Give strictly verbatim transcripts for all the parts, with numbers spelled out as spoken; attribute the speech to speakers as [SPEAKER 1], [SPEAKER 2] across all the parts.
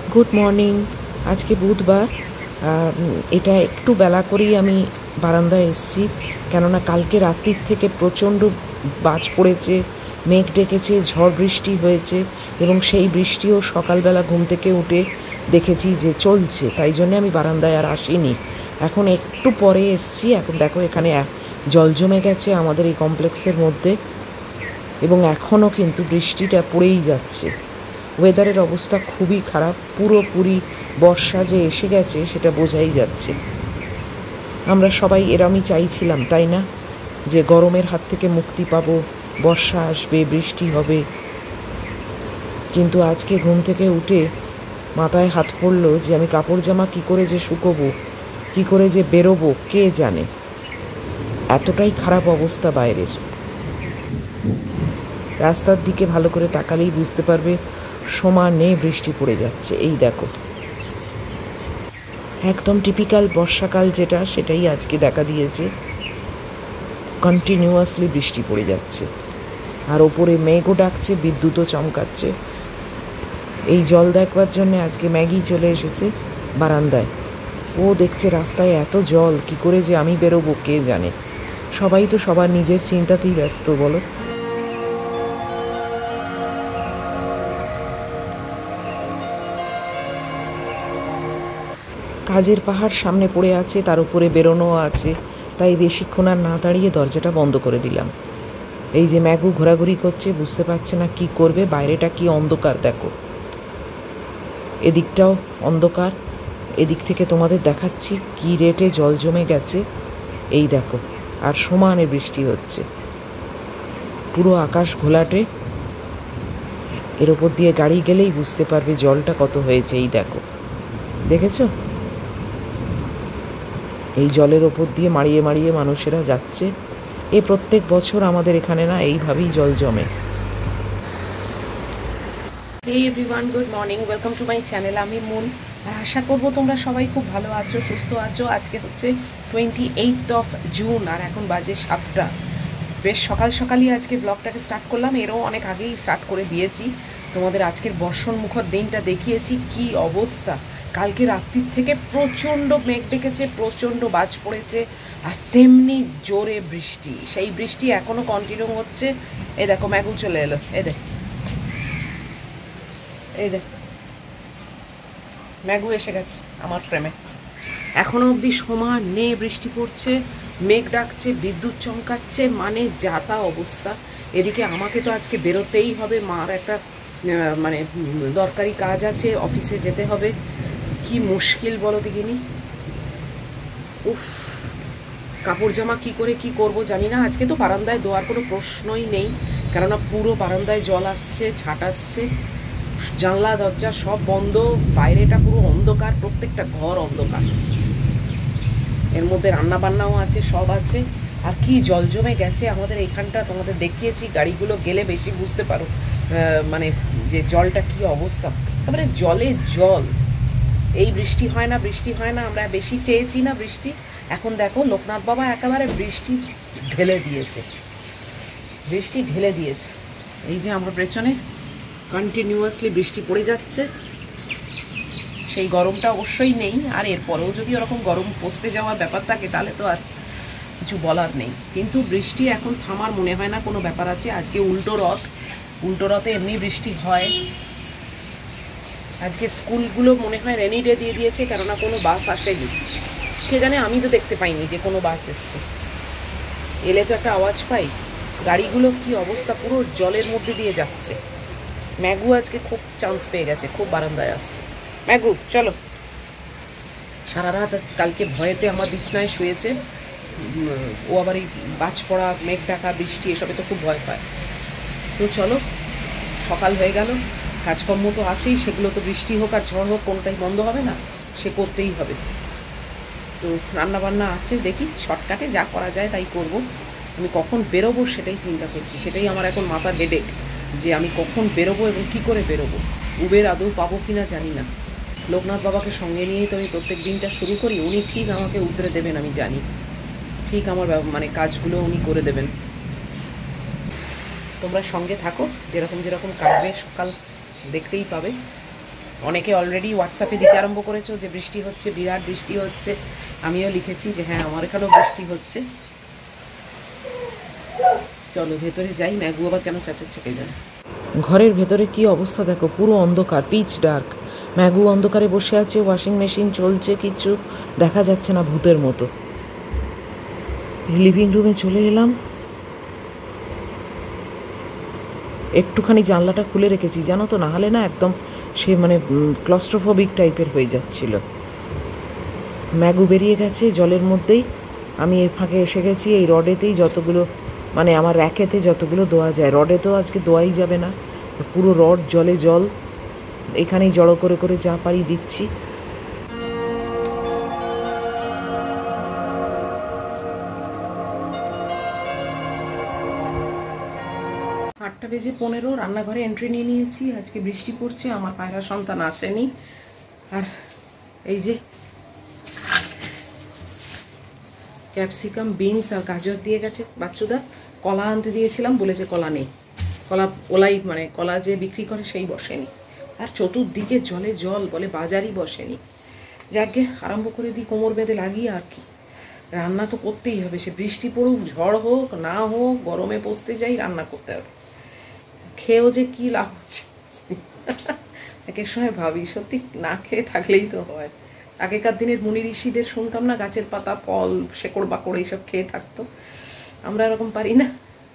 [SPEAKER 1] Good morning. আজকে বুধবার। এটা একটু বেলা করেই আমি বারান্দায় এসেছি, কেননা কালকে রাত্রির থেকে প্রচণ্ড বাজ পড়েছে, মেঘ ডেকেছে, ঝড় বৃষ্টি হয়েছে এবং সেই বৃষ্টিও সকালবেলা ঘুম থেকে উঠে দেখেছি যে চলছে, তাই জন্যে আমি বারান্দায় আর আসিনি। এখন একটু পরে এসেছি। এখন দেখো এখানে জল জমে গেছে আমাদের এই কমপ্লেক্সের মধ্যে এবং এখনও কিন্তু বৃষ্টিটা পড়েই যাচ্ছে। ওয়েদারের অবস্থা খুবই খারাপ, পুরোপুরি বর্ষা যে এসে গেছে সেটা বোঝাই যাচ্ছে। আমরা সবাই এরমই চাইছিলাম, তাই না, যে গরমের হাত থেকে মুক্তি পাবো, বর্ষা আসবে, বৃষ্টি হবে। কিন্তু আজকে ঘুম থেকে উঠে মাথায় হাত পড়লো যে আমি কাপড় জামা কী করে যে শুকোবো, কী করে যে বেরোবো, কে জানে। এতটাই খারাপ অবস্থা বাইরের। রাস্তার দিকে ভালো করে তাকালেই বুঝতে পারবে সমানে বৃষ্টি পড়ে যাচ্ছে। এই দেখো, একদম টিপিক্যাল বর্ষাকাল যেটা, সেটাই আজকে দেখা দিয়েছে। কন্টিনিউয়াসলি বৃষ্টি পড়ে যাচ্ছে, আর ওপরে মেঘও ডাকছে, বিদ্যুৎও চমকাচ্ছে। এই জল দেখবার জন্য আজকে ম্যাগি চলে এসেছে বারান্দায়। ও দেখছে রাস্তায় এত জল, কি করে যে আমি বেরোবো কে জানে। সবাই তো সবার নিজের চিন্তাতেই ব্যস্ত, বলো। কাজের পাহাড় সামনে পড়ে আছে, তার উপরে বেরোনোও আছে, তাই বেশিক্ষণ আর না দাঁড়িয়ে দরজাটা বন্ধ করে দিলাম। এই যে ম্যাগু ঘোরাঘুরি করছে, বুঝতে পারছে না কি করবে। বাইরেটা কি অন্ধকার দেখো, এদিকটাও অন্ধকার। এদিক থেকে তোমাদের দেখাচ্ছি কি রেটে জল জমে গেছে, এই দেখো। আর সমানে বৃষ্টি হচ্ছে, পুরো আকাশ ঘোলাটে। এর ওপর দিয়ে গাড়ি গেলেই বুঝতে পারবে জলটা কত হয়েছে। এই দেখো, দেখেছো? এই জলের ওপর দিয়ে মাড়িয়ে মাড়িয়ে মানুষেরা যাচ্ছে। এ প্রত্যেক বছর আমাদের এখানে না এইভাবেই জল জমে। এই everyone, good morning, welcome to my channel. আমি মুন। আশা করবো তোমরা সবাই খুব ভালো আছো, সুস্থ আছো। আজকে হচ্ছে টোয়েন্টি এইট অফ জুন আর এখন বাজে সাতটা। বেশ সকাল সকালই আজকে ব্লগটাকে স্টার্ট করলাম, এরও অনেক আগেই স্টার্ট করে দিয়েছি। তোমাদের আজকের বর্ষণ মুখর দিনটা দেখিয়েছি, কি অবস্থা। কালকে রাত্রির থেকে প্রচণ্ড মেঘ ডেকেছে, প্রচণ্ড বাজ পড়েছে, আর তেমনি জোরে বৃষ্টি। সেই বৃষ্টি এখনও কন্টিনিউ হচ্ছে। এ দেখো ম্যাগু চলে এলো, এ দেখ, এই দেখ ম্যাগু এসে গেছে আমার ফ্রেমে। এখনো অবধি সমানে বৃষ্টি পড়ছে, মেঘ ডাকছে, বিদ্যুৎ চমকাচ্ছে, মানে যাতা অবস্থা। এদিকে আমাকে তো আজকে বেরোতেই হবে, মার একটা মানে দরকারি কাজ আছে, অফিসে যেতে হবে। কি মুশকিল বলো দেখিনি। উফ, কাপড় জামা কি করে কি করব জানি না। আজকে তো বারান্দায় দেওয়ার কোনো প্রশ্নই নেই, কেননা পুরো বারান্দায় জল আসছে, ছাট আসছে, জানলা দরজা সব বন্ধ, বাইরেটা পুরো অন্ধকার, প্রত্যেকটা ঘর অন্ধকার। এর মধ্যে রান্না বান্নাও আছে, সব আছে। আর কি জল জমে গেছে আমাদের এইখানটা, তোমাদের দেখিয়েছি। গাড়িগুলো গেলে বেশি বুঝতে পারো মানে যে জলটা কি অবস্থা। তারপরে জলে জল। এই বৃষ্টি হয় না, বৃষ্টি হয় না, আমরা বেশি চেয়েছি না বৃষ্টি। এখন দেখো লোকনাথ বাবা একেবারে বৃষ্টি ঢেলে দিয়েছে, বৃষ্টি ঢেলে দিয়েছে। এই যে আমার পেছনে কন্টিনিউয়াসলি বৃষ্টি পড়ে যাচ্ছে। সেই গরমটা অবশ্যই নেই, আর এরপরেও যদি ওরকম গরম পচতে যাওয়ার ব্যাপার থাকে তাহলে তো আর কিছু বলার নেই। কিন্তু বৃষ্টি এখন থামার মনে হয় না কোনো ব্যাপার আছে। আজকে উল্টো রথ, উল্টো রথে এমনি বৃষ্টি হয়। আজকে স্কুলগুলো মনে হয় রেনি ডে দিয়ে দিয়েছে, কেননা কোনো বাস আসেনি। কে জানে, আমি তো দেখতে পাইনি যে কোনো বাস এসছে। এলে তো একটা আওয়াজ পাই। গাড়িগুলো কি অবস্থা, পুরো জলের মধ্যে দিয়ে যাচ্ছে। ম্যাগু আজকে খুব চান্স পেয়ে গেছে, খুব বারান্দায় আসছে। ম্যাগু চলো। সারা রাত কালকে ভয়েতে আমার বিছনায় শুয়েছে। ও আবার এই বাজ পড়া, মেঘ ডাকা, বৃষ্টি এসবে তো খুব ভয় পায়। তো চলো, সকাল হয়ে গেল, কাজকর্ম তো আছেই, সেগুলো তো বৃষ্টি হোক আর ঝড় হোক কোনটাই বন্ধ হবে না, সে করতেই হবে। তো রান্নাবান্না আছে, দেখি শর্টকাটে যা করা যায় তাই করব। আমি কখন বেরোবো সেটাই চিন্তা করছি, সেটাই আমার এখন মাথার হেডেক, যে আমি কখন বেরোবো এবং কি করে বেরোবো। উবের আদৌ পাবো কিনা জানি না। লোকনাথ বাবাকে সঙ্গে নিয়েই তো আমি প্রত্যেক দিনটা শুরু করি। উনি ঠিক আমাকে উতরে দেবেন, আমি জানি, ঠিক আমার মানে কাজগুলো উনি করে দেবেন। তোমরা সঙ্গে থাকো, যেরকম যেরকম কাটবে সকাল দেখতেই পাবে। অনেকে অলরেডি হোয়াটসঅ্যাপে দিতে আরম্ভ করেছো যে বৃষ্টি হচ্ছে, বিরাট বৃষ্টি হচ্ছে। আমিও লিখেছি যে হ্যাঁ আমার এখানেও বৃষ্টি হচ্ছে। চলো ভেতরে যাই, ম্যাগু আবার কেন চেঁচাচ্ছে কে জানে। ঘরের ভেতরে কি অবস্থা দেখো, পুরো অন্ধকার, পিচ ডার্ক। ম্যাগু অন্ধকারে বসে আছে, ওয়াশিং মেশিন চলছে, কিচ্ছু দেখা যাচ্ছে না, ভূতের মতো। লিভিং রুমে চলে এলাম, একটুখানি জানলাটা খুলে রেখেছি জানো তো, না হলে না একদম সে মানে ক্লস্ট্রোফোবিক টাইপের হয়ে যাচ্ছিল। ম্যাগু বেরিয়ে গেছে জলের মধ্যেই, আমি এই ফাঁকে এসে গেছি। এই রডেতেই যতগুলো মানে আমার র্যাকেতে যতগুলো দোয়া যায়, রডে তো আজকে দোয়াই যাবে না, পুরো রড জলে জল, এখানেই জড়ো করে করে যা পারি দিচ্ছি। আটটা বেজে পনেরো, রান্নাঘরে এন্ট্রি নিয়ে নিয়েছি। আজকে বৃষ্টি পড়ছে, আমার পায়রা সন্তান আসেনি। আর এই যে ক্যাপসিকাম, বিনস আর গাজর দিয়ে গেছে বাচ্চুদা। কলা আনতে দিয়েছিলাম, বলেছে কলা নেই, কলা ওলাই মানে কলা যে বিক্রি করে সেই বসেনি। আর চতুর্দিকে জলে জল, বলে বাজারই বসেনি। যাকে আরম্ভ করে দিই কোমর বেঁধে লাগিয়ে, আর কি রান্না তো করতেই হবে, সে বৃষ্টি পড়ুক, ঝড় হোক না হোক, গরমে পচতে যাই, রান্না করতে হবে। খেয়েও যে কী লাভ হচ্ছে এক এক সময় ভাবি, সত্যি না খেয়ে থাকলেই তো হয়। আগেকার দিনের মুনি ঋষিদের শুনতাম না, গাছের পাতা, ফল, শেকড় বাকড় এইসব খেয়ে থাকতো, আমরা এরকম পারি না।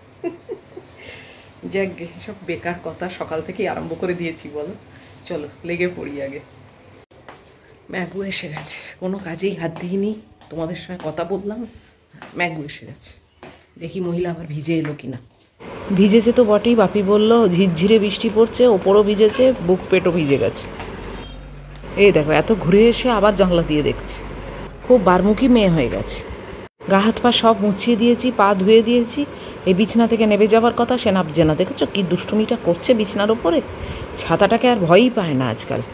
[SPEAKER 1] যাকে সব বেকার কথা সকাল থেকেই আরম্ভ করে দিয়েছি বলো। চলো লেগে পড়ি আগে। ম্যাগু এসে গেছে, কোনো কাজেই হাত দিইনি, তোমাদের সঙ্গে কথা বললাম, ম্যাগু এসে গেছে। দেখি মহিলা আবার ভিজে এলো কিনা। ভিজেছে তো বটেই, বাপি বললো ঝিরঝিরে বৃষ্টি পড়ছে, ওপরও ভিজেছে, বুক পেটও ভিজে গেছে। এই দেখো এত ঘুরে এসে আবার জানলা দিয়ে দেখছি, খুব বারমুখী মেয়ে হয়ে গেছে। গা হাত পা সব মুছিয়ে দিয়েছি, পা ধুয়ে দিয়েছি, এই বিছনা থেকে নেমে যাওয়ার কথা, সে নামছে না। দেখেছো কি দুষ্টুমিটা করছে বিছনার ওপরে, ছাতাটাকে আর ভয়ই পায় না আজকাল।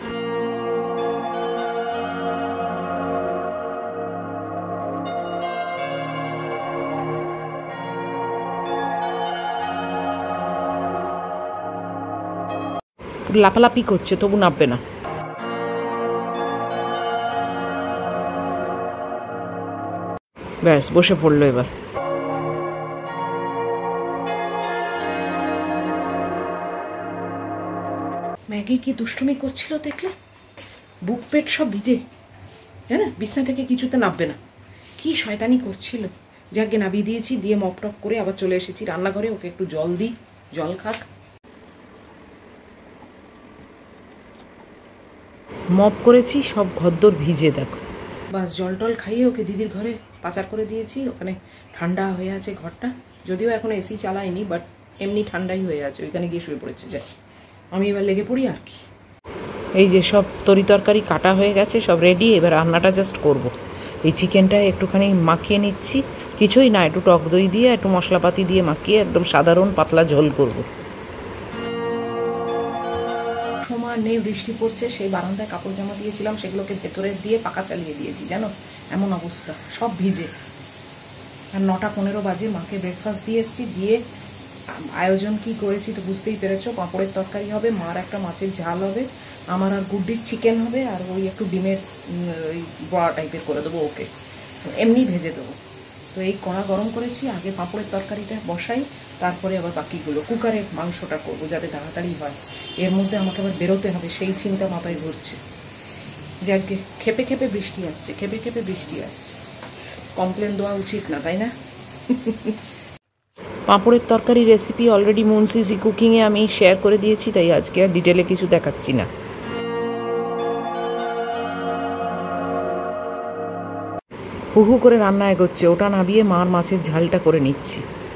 [SPEAKER 1] লাপালাপি করছে, তবু নামবে না। ব্যাস বসে পড়লো এবার। ম্যাগি কি দুষ্টুমি করছিল দেখলে, বুক পেট সব ভিজে, জানো বিছনা থেকে কিছুতে নামবে না, কি শয়তানি করছিল। যাকে নামিয়ে দিয়েছি, দিয়ে মপ টপ করে আবার চলে এসেছি রান্নাঘরে, ওকে একটু জল দিই, জল খাক। মপ করেছি, সব ঘরদোর ভিজে দেখো। বাস জল টল খাইয়ে ওকে দিদির ঘরে পাচার করে দিয়েছি, ওখানে ঠান্ডা হয়ে আছে ঘরটা, যদিও এখন এসি চালাইনি, বাট এমনি ঠান্ডাই হয়ে আছে, ওইখানে গিয়ে শুয়ে পড়েছে। যাই আমি এবার লেগে পড়ি আর কি। এই যে সব তরি তরকারি কাটা হয়ে গেছে, সব রেডি, এবার রান্নাটা জাস্ট করব। এই চিকেনটা একটুখানি মাখিয়ে নিচ্ছি, কিছুই না, একটু টক দই দিয়ে একটু মশলাপাতি দিয়ে মাখিয়ে একদম সাধারণ পাতলা ঝোল করব। সময় নেই, বৃষ্টি পড়ছে, সেই বারান্দায় কাপড় জামা দিয়েছিলাম, সেগুলোকে ভেতরে দিয়ে পাকা চালিয়ে দিয়েছি, জানো এমন অবস্থা, সব ভিজে। আর নটা পনেরো বাজে, মাকে ব্রেকফাস্ট দিয়ে এসেছি, দিয়ে আয়োজন কি করেছি তো বুঝতেই পেরেছো। পাঁপড়ের তরকারি হবে, মার একটা মাছের ঝাল হবে, আমার আর গুড্ডির চিকেন হবে, আর ওই একটু ডিমের ওই বড়া টাইপের করে দেবো ওকে, এমনি ভেজে দেবো। তো এই কড়া গরম করেছি, আগে পাঁপড়ের তরকারিটা বসাই, তারপরে আবার বাকিগুলো কুকারে মাংসটা করবো যাতে তাড়াতাড়ি হয়। এর মধ্যে আমাকে আবার বেরোতে হবে, সেই চিন্তা মাথায় ঘুরছে। যাকে খেপে খেপে বৃষ্টি আসছে, খেপে খেপে বৃষ্টি আসছে, কমপ্লেন দেওয়া উচিত না, তাই না? পাঁপড়ের তরকারি রেসিপি অলরেডি মুনসিসি কুকিংয়ে আমি শেয়ার করে দিয়েছি, তাই আজকে আর ডিটেলে কিছু দেখাচ্ছি না। হু হু করে রান্না এগোচ্ছে, ওটা নামিয়ে মার মাছের ঝালটা করে নিচ্ছি।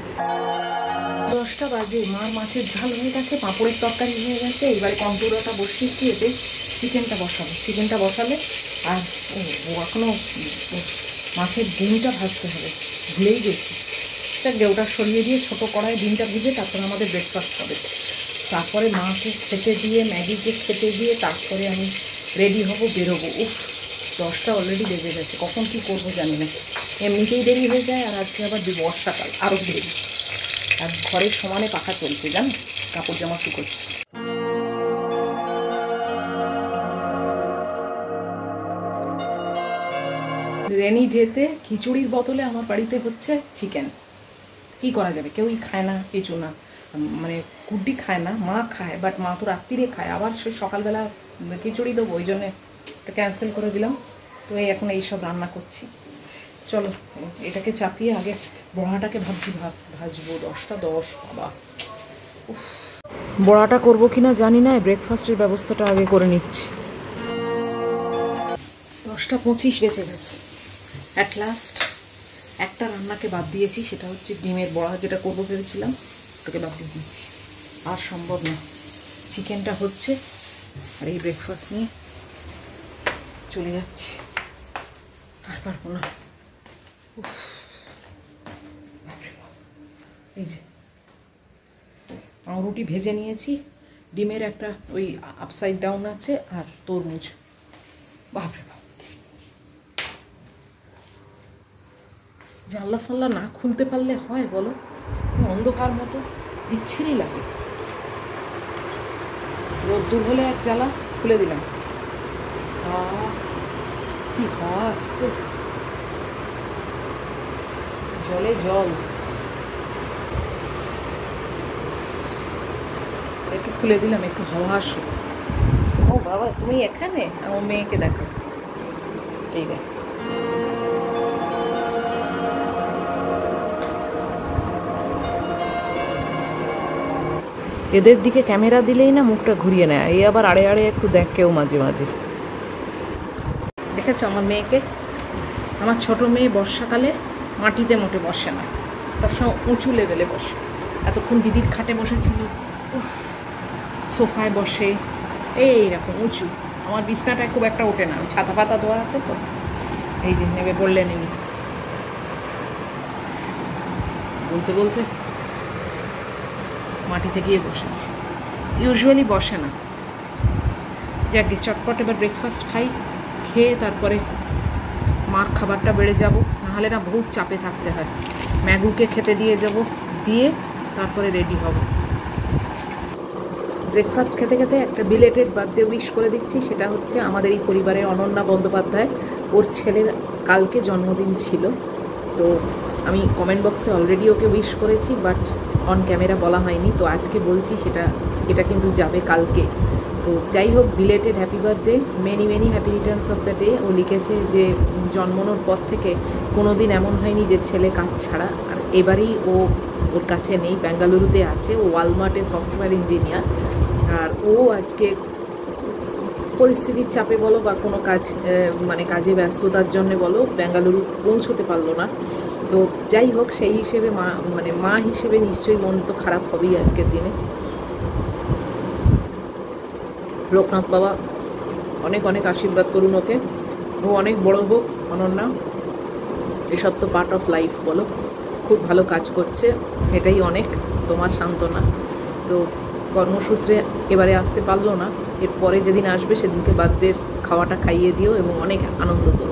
[SPEAKER 1] দশটা বাজে, মার মাছের ঝাল হয়ে গেছে, পাঁপড়ের তরকারি হয়ে গেছে, এবারে কম্পিউটারটা বসিয়েছি, এতে চিকেনটা বসাবো। চিকেনটা বসালে আর ও এখনও মাছের ডিমটা ভাজতে হবে, ভুলেই গেছি। ওটা সরিয়ে দিয়ে ছোটো কড়াই ডিমটা ভেজে তারপরে আমাদের ব্রেকফাস্ট হবে, তারপরে মাকে খেতে দিয়ে, ম্যাগিকে খেতে দিয়ে তারপরে আমি রেডি হব, বেরোবো। উফ, দশটা অলরেডি বেজে গেছে, কখন কী করবো জানি না। এমনিতেই দেরি হয়ে যায়, আর আজকে আবার বর্ষাকাল আরও দেরি, আর ঘরের সমানে পাখা চলছে জানো, কাপড় জামা শুকোচ্ছে। রেনি ডেতে খিচুড়ির বদলে আমার বাড়িতে হচ্ছে চিকেন। কি করা যাবে, কেউই খায় না কিছু না, মানে গুড্ডি খায় না, মা খায়, বাট মা তো রাত্রিরে খায়, আবার সে সকালবেলা খিচুড়ি দেবো, ওই জন্যে এটা ক্যান্সেল করে দিলাম। তো এই এখন এইসব রান্না করছি। চলো এটাকে চাপিয়ে আগে বড়াটাকে ভাবছি, ভাব ভাজবো। দশটা দশ বাবা, বড়াটা করবো কিনা জানি না, ব্রেকফাস্টের ব্যবস্থাটা আগে করে নিচ্ছি। দশটা পঁচিশ বেজে গেছে। অ্যাট লাস্ট একটা রান্নাকে বাদ দিয়েছি, সেটা হচ্ছে ডিমের বড়া, যেটা করবো ভেবেছিলাম ওটাকে বাদ দিয়ে দিয়েছি। আর সম্ভব না, চিকেনটা হচ্ছে, আর এই ব্রেকফাস্ট নিয়ে চলে যাচ্ছি, আর পারবো না। এই যে রুটি ভেজে নিয়েছি, ডিমের একটা ওই আপসাইড ডাউন আছে, আর তরমুজ। বাপরে বাপ, জানলা ফাল্লা না খুলতে পারলে হয় বলো, অন্ধকার মতো বিচ্ছিরি লাগে। রোদ্দুর হলে এক জ্বালা, খুলে দিলাম। কি হাওয়া আসছে, জলে জল। একটু খুলে দিলাম, একটু হাওয়া আসো। ও বাবা, তুমি এখানে? আমার মেয়েকে দেখো, এই দেখ। এদের দিকে ক্যামেরা দিলেই না মুখটা ঘুরিয়ে নেয়, এই আবার আড়ে আড়ে একটু দেখ কেউ মাঝে মাঝে। দেখেছো আমার মেয়েকে? আমার ছোট মেয়ে বর্ষাকালে মাটিতে মোটে বসে না, সবসময় উঁচু লেভেলে বসে। এতক্ষণ দিদির খাটে বসেছিল, উফ, সোফায় বসে এইরকম উঁচু। আমার বিছনাটা খুব একটা ওঠে না, ছাতা পাতা দেওয়া আছে তো। এই যে নেবে বললেন, ইনি বলতে বলতে মাটিতে গিয়ে বসেছি। ইউজুয়ালি বসে না। যাকে চটপট এবার ব্রেকফাস্ট খাই, খেয়ে তারপরে মার খাবারটা বেড়ে যাব, নাহলে না বহুত চাপে থাকতে হয়। ম্যাগুকে খেতে দিয়ে যাব, দিয়ে তারপরে রেডি হব। ব্রেকফাস্ট খেতে খেতে একটা বিলেটেড বার্থডে উইশ করে দিচ্ছি। সেটা হচ্ছে আমাদের এই পরিবারের অনন্যা বন্দ্যোপাধ্যায়, ওর ছেলের কালকে জন্মদিন ছিল। তো আমি কমেন্ট বক্সে অলরেডি ওকে উইশ করেছি, বাট অন ক্যামেরা বলা হয়নি, তো আজকে বলছি। সেটা এটা কিন্তু যাবে কালকে। তো যাই হোক, belated happy birthday, many many happy returns of the day. ও লিখেছে যে জন্মানোর পর থেকে কোনো দিন এমন হয়নি যে ছেলে কাজ ছাড়া। আর এবারেই ও ওর কাছে নেই, বেঙ্গালুরুতে আছে, ও ওয়ালমার্টে সফটওয়্যার ইঞ্জিনিয়ার। আর ও আজকে পরিস্থিতির চাপে বলো বা কোনো কাজ মানে কাজে ব্যস্ততার জন্য বলো, বেঙ্গালুরু পৌঁছতে পারলো না। তো যাই হোক, সেই হিসেবে মা মানে মা হিসেবে নিশ্চয়ই মন তো খারাপ হবেই আজকের দিনে। লোকনাথ বাবা অনেক অনেক আশীর্বাদ করুন ওকে, ও অনেক বড় হোক। অনন্যা, এসব তো পার্ট অফ লাইফ বলো। খুব ভালো কাজ করছে, এটাই অনেক তোমার সান্ত্বনা। তো কর্মসূত্রে এবারে আসতে পারলো না, এরপরে যেদিন আসবে সেদিনকে বার্থডের খাওয়াটা খাইয়ে দিও এবং অনেক আনন্দ করো।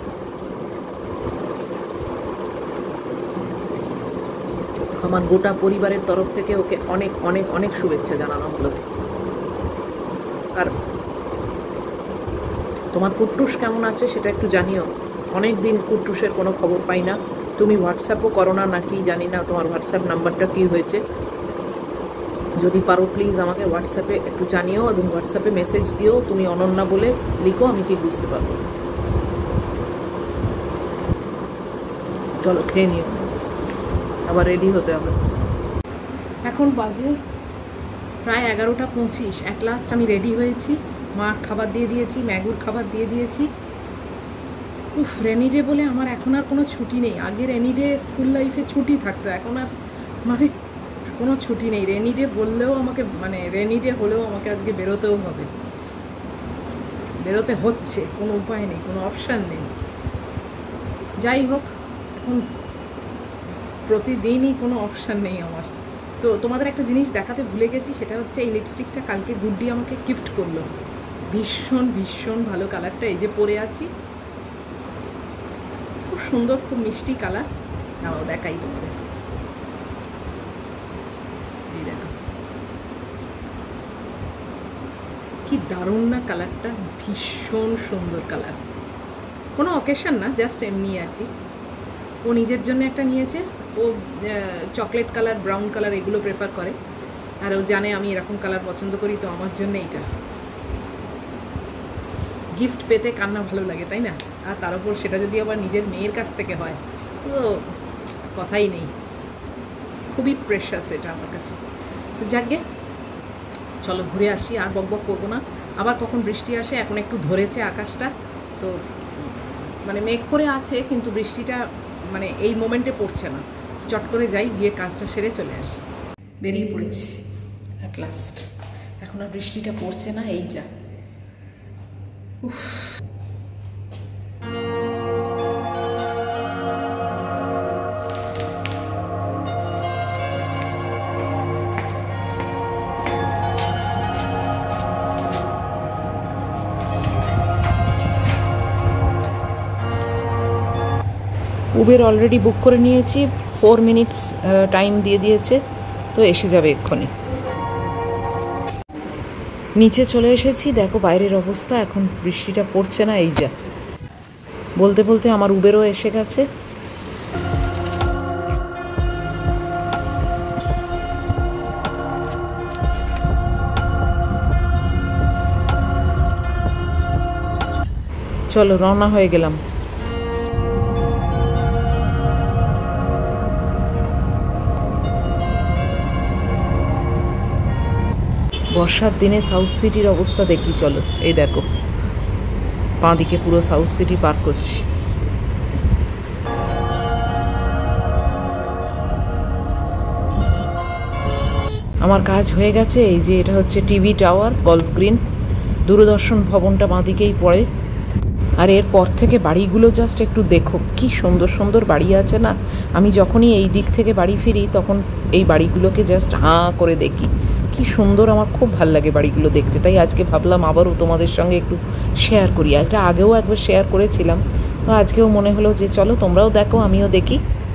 [SPEAKER 1] আমার গোটা পরিবারের তরফ থেকে ওকে অনেক অনেক অনেক শুভেচ্ছা জানানো হলো। আর তোমার কুট্টুস কেমন আছে সেটা একটু জানিও। অনেক দিন কুট্টুসের কোনো খবর পাই না। তুমি হোয়াটসঅ্যাপও করো না নাকি জানি না, তোমার হোয়াটসঅ্যাপ নাম্বারটা কী হয়েছে। যদি পারো প্লিজ আমাকে হোয়াটসঅ্যাপে একটু জানিও, এবং হোয়াটসঅ্যাপে মেসেজ দিও, তুমি অনন্যা বলে লিখো, আমি ঠিক বুঝতে পারবো। চলো খেয়ে নিও, আবার রেডি হতে হবে। এখন বাজে প্রায় এগারোটা পঁচিশ। অ্যাট লাস্ট আমি রেডি হয়েছি, মার খাবার দিয়ে দিয়েছি, ম্যাগুর খাবার দিয়ে দিয়েছি। উফ, রেনি ডে বলে আমার এখন আর কোনো ছুটি নেই। আগে রেনি ডে স্কুল লাইফে ছুটি থাকতো, এখন আর মানে কোনো ছুটি নেই। রেনি ডে বললেও আমাকে, মানে রেনি ডে হলেও আমাকে আজকে বেরোতেও হবে, বেরোতে হচ্ছে, কোনো উপায় নেই, কোনো অপশান নেই। যাই হোক, এখন প্রতিদিনই কোনো অপশান নেই আমার। তো তোমাদের একটা জিনিস দেখাতে ভুলে গেছি, সেটা হচ্ছে এই লিপস্টিকটা কালকে গুড্ডি আমাকে গিফট করলো। ভীষণ ভীষণ ভালো কালারটা, এই যে পরে আছি, খুব সুন্দর, খুব মিষ্টি কালার। দাঁড়াও দেখাই তোমাদের, এই দেখো কি দারুণ না কালারটা, ভীষণ সুন্দর কালার। কোনো অকেশন না, জাস্ট এমনি আর কি। ও নিজের জন্য একটা নিয়েছে, ও চকলেট কালার, ব্রাউন কালার এগুলো প্রেফার করে, আর ও জানে আমি এরকম কালার পছন্দ করি, তো আমার জন্য এইটা। গিফট পেতে কান্না ভালো লাগে, তাই না? আর তার উপর সেটা যদি আবার নিজের মেয়ের কাছ থেকে হয় তো কথাই নেই, খুবই প্রেশাস এটা আমার কাছে। তো যাকগে, চলো ঘুরে আসি, আর বক বক করবো না। আবার কখন বৃষ্টি আসে, এখন একটু ধরেছে আকাশটা, তো মানে মেঘ করে আছে, কিন্তু বৃষ্টিটা মানে এই মোমেন্টে পড়ছে না। চট করে যাই, গিয়ে কাজটা সেরে চলে আসি। বেরিয়ে পড়েছি অ্যাট লাস্ট, এখন আর বৃষ্টিটা পড়ছে না, এই যা। উফ, উবের অলরেডি বুক করে নিয়েছি, ফোর মিনিটস টাইম দিয়ে দিয়েছে, তো এসে যাবে এক্ষুনি। নিচে চলে এসেছি, দেখো বাইরের অবস্থা, এখন বৃষ্টিটা পড়ছে না, এই যা। বলতে বলতে আমার উবেরও এসে গেছে। চলো রওনা হয়ে গেলাম। বর্ষার দিনে সাউথ সিটির অবস্থা দেখি, চলো এই দেখো, বাঁ দিকে পুরো সাউথ সিটি পার করছি। আমার কাজ হয়ে গেছে, এই যে এটা হচ্ছে TV tower, golf green, Doordarshan ভবনটা বাঁ দিকেই পড়ে। আর এরপর থেকে বাড়িগুলো জাস্ট একটু দেখো, কি সুন্দর সুন্দর বাড়ি আছে না। আমি যখনই এই দিক থেকে বাড়ি ফিরি তখন এই বাড়িগুলোকে জাস্ট হাঁ করে দেখি, কি সুন্দর, আমার খুব ভালো লাগে বাড়িগুলো দেখতে। তাই আজকে ভাবলাম আবারও তোমাদের সঙ্গে একটু শেয়ার করি। এটা আগেও একবার শেয়ার করেছিলাম, তো আজকেও মনে হলো যে চলো তোমরাও দেখো, আমিও দেখি।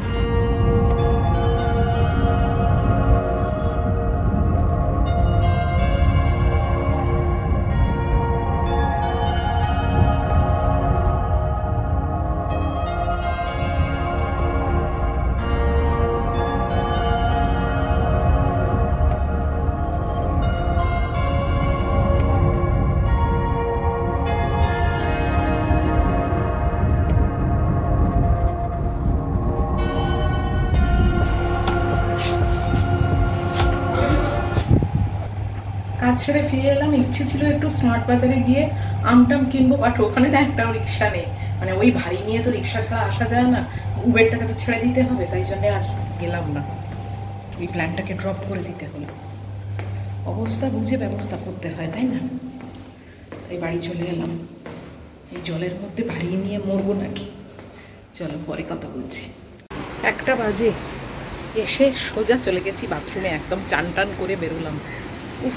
[SPEAKER 1] কাজ ছেড়ে ফিরে এলাম, ইচ্ছে ছিল একটু স্মার্ট বাজারে গিয়ে আমটাম কিনবো, বাট ওখানে না একটাও রিক্সা নেই। মানে ওই ভারী নিয়ে তো রিক্সা ছাড়া আসা যায় না, উবেরটাকে তো ছেড়ে দিতে হবে, তাই জন্য আর গেলাম না, ওই প্ল্যানটাকে ড্রপ করে দিতে হলো। অবস্থা বুঝে ব্যবস্থা করতে হয়, তাই না? তাই বাড়ি চলে এলাম। এই জলের মধ্যে ভারী নিয়ে মরবো নাকি? চলো পরে কথা বলছি। একটা বাজে, এসে সোজা চলে গেছি বাথরুমে, একদম চান টান করে বেরোলাম। উফ,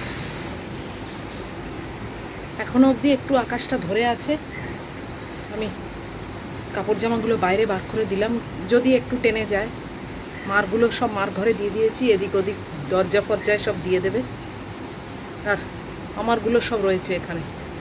[SPEAKER 1] এখনো অবধি একটু আকাশটা ধরে আছে। আমি কাপড় জামাগুলো বাইরে বার করে দিলাম, যদি একটু টেনে যায়। মারগুলো সব মার ঘরে দিয়ে দিয়েছি, এদিক ওদিক দরজা ফরজায় সব দিয়ে দেবে, আর আমারগুলো সব রয়েছে এখানে।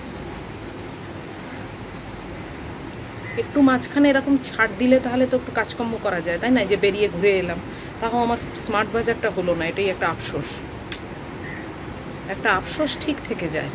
[SPEAKER 1] একটু মাঝখানে এরকম ছাড় দিলে তাহলে তো একটু কাজকর্ম করা যায়, তাই না? যে বেরিয়ে ঘুরে এলাম, তাও আমার স্মার্ট বাজারটা হলো না, এটাই একটা আফসোস। একটা আফসোস ঠিক থেকে যায়।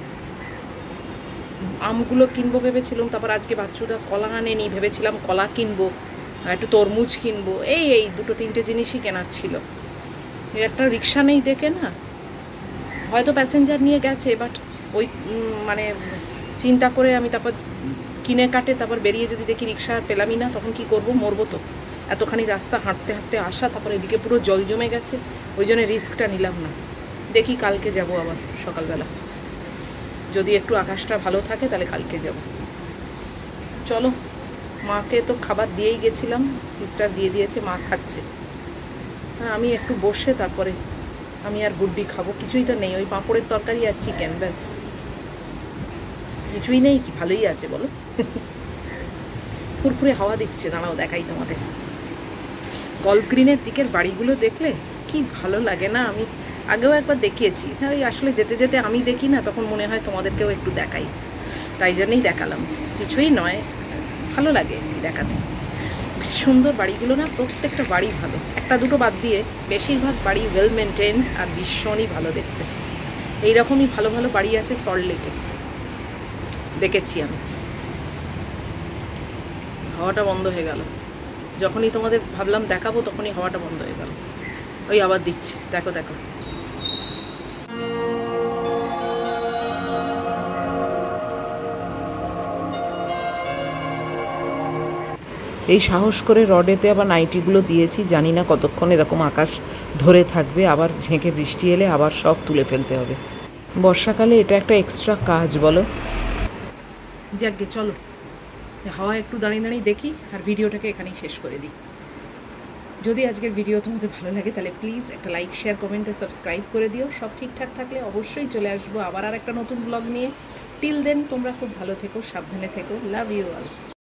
[SPEAKER 1] আমগুলো কিনবো ভেবেছিলাম, তারপর আজকে বাচ্চুদা কলা আনেনি, ভেবেছিলাম কলা কিনবো, একটু তরমুজ কিনবো, এই এই দুটো তিনটে জিনিসই কেনার ছিল। একটা রিক্সা নেই দেখে না, হয়তো প্যাসেঞ্জার নিয়ে গেছে, বাট ওই মানে চিন্তা করে আমি তারপর কিনে কাটে তারপর বেরিয়ে যদি দেখি রিক্সা আর পেলামই না, তখন কি করব? মরবো তো। এতখানি রাস্তা হাঁটতে হাঁটতে আসা, তারপর এদিকে পুরো জল জমে গেছে, ওই জন্য রিস্কটা নিলাম না। দেখি কালকে যাব আবার সকালবেলা, যদি একটু আকাশটা ভালো থাকে তাহলে কালকে যাব। চলো, মাকে তো খাবার দিয়েই গেছিলাম, সিস্টার দিয়ে দিয়েছে, মা খাচ্ছে। হ্যাঁ, আমি একটু বসে তারপরে আমি আর গুড্ডি খাবো। কিছুই তো নেই, ওই পাঁপড়ের তরকারি আর চিকেন, ব্যাস। কিছুই নেই কি? ভালোই আছে বলো। ফুরফুরে হাওয়া দিচ্ছে, দাঁড়াও দেখাই তোমাদের। গল্ফ গ্রিনের দিকের বাড়িগুলো দেখলে কি ভালো লাগে না? আমি আগেও একবার দেখিয়েছি, হ্যাঁ, আসলে যেতে যেতে আমি দেখি না, তখন মনে হয় তোমাদেরকেও একটু দেখাই, তাই জন্যই দেখালাম। কিছুই নয়, ভালো লাগে দেখাতে। সুন্দর বাড়িগুলো না, প্রত্যেকটা বাড়ি ভালো, একটা দুটো বাদ দিয়ে বেশিরভাগ বাড়ি ওয়েল মেনটেন্ড আর ভীষণই ভালো দেখতে। এইরকমই ভালো ভালো বাড়ি আছে সল্টলেকে, দেখেছি আমি। হাওয়াটা বন্ধ হয়ে গেল, যখনই তোমাদের ভাবলাম দেখাবো তখনই হাওয়াটা বন্ধ হয়ে গেল। ওই আবার দিচ্ছে, দেখো দেখো। এই সাহস করে রডেতে আবার নাইটিগুলো দিয়েছি, জানি না কতক্ষণ এরকম আকাশ ধরে থাকবে, আবার ঝেঁকে বৃষ্টি এলে আবার সব তুলে ফেলতে হবে। বর্ষাকালে এটা একটা এক্সট্রা কাজ বলো। যাকে চলো হাওয়া একটু দাঁড়িয়ে দাঁড়িয়ে দেখি, আর ভিডিওটাকে এখানেই শেষ করে দিই। যদি আজকের ভিডিও তোমাদের ভালো লাগে তাহলে প্লিজ একটা লাইক, শেয়ার, কমেন্ট আর সাবস্ক্রাইব করে দিও। সব ঠিকঠাক থাকলে অবশ্যই চলে আসবো আবার আর একটা নতুন ব্লগ নিয়ে। টিল দেন তোমরা খুব ভালো থেকো, সাবধানে থেকো। Love you all.